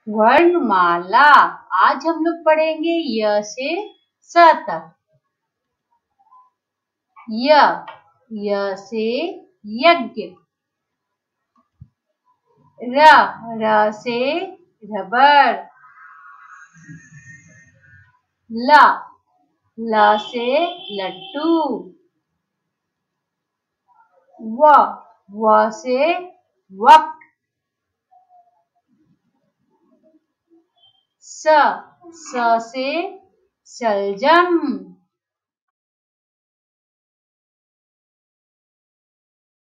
वर्णमाला। आज हम लोग पढ़ेंगे य से स तक। य से यज्ञ। र से रबड़। ल से लड्डू। व से वक। स से सलजम।